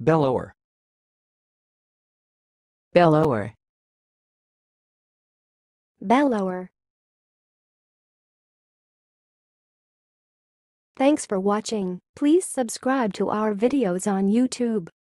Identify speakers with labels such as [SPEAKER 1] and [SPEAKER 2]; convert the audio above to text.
[SPEAKER 1] bellower,
[SPEAKER 2] bellower,
[SPEAKER 3] bellower. Thanks for watching. Please subscribe to our videos on YouTube.